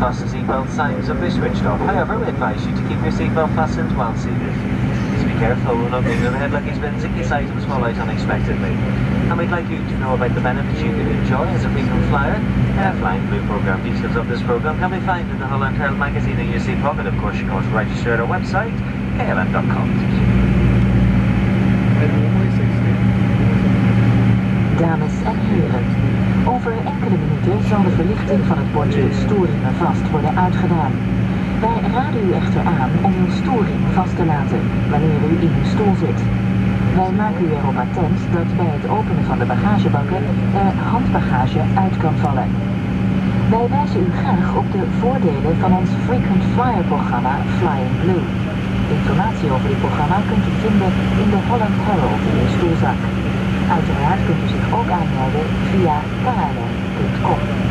fasten seatbelt signs will be switched off. However, we advise you to keep your seatbelt fastened while seated. Please be careful, not being overhead luggage bins in case items fall out unexpectedly. And we'd like you to know about the benefits you can enjoy as a frequent flyer. Flying Blue program details of this program can be found in the Holland Herald magazine in your seat pocket. Of course, you can also register at our website, klm.com. Dames en heren, over enkele minuten zal de verlichting van het bordje storingen vast worden uitgedaan. Wij raden u echter aan om uw storing vast te laten wanneer u in uw stoel zit. Wij maken u erop attent dat bij het openen van de bagagebakken er handbagage uit kan vallen. Wij wijzen u graag op de voordelen van ons Frequent Flyer programma Flying Blue. Informatie over dit programma kunt u vinden in de Holland Herald in uw stoelzak. Uiteraard kunt u zich ook aanmelden via klm.com.